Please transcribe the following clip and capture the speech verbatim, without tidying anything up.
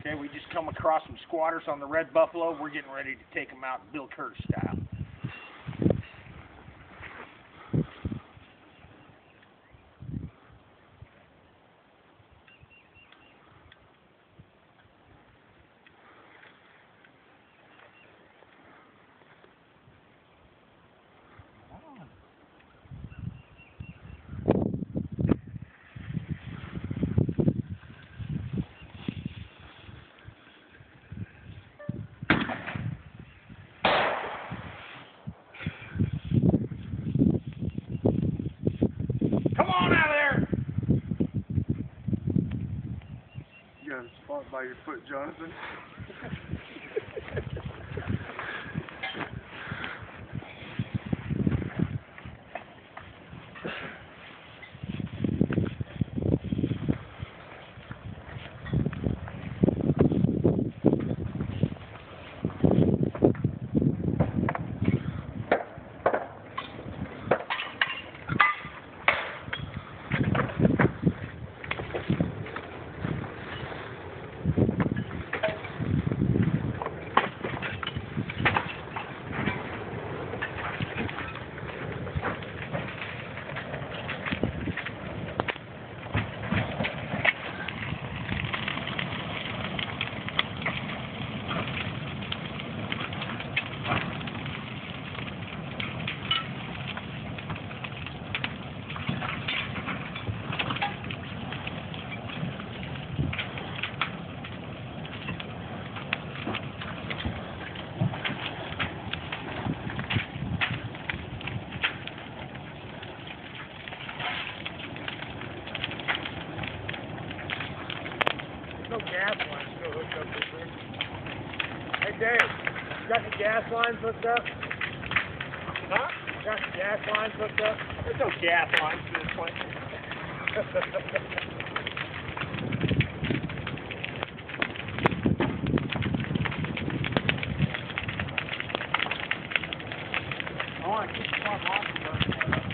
Okay, we just come across some squatters on the Red Buffalo. We're getting ready to take them out Bill Curtis style. Come on out of there! You got a spot by your foot, Jonathan. No gas lines still hooked up this thing. Hey Dave, you got any gas lines hooked up? Huh? You got any gas lines hooked up? There's no gas lines to this place. I want to keep some on.